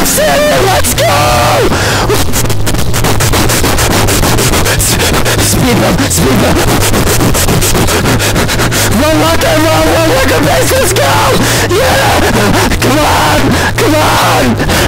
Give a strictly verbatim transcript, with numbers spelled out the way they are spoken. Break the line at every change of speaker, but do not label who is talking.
City, let's go! Speed bump, speed bump. Run like a run, run like a base, let's go! Yeah! Come on! Come on!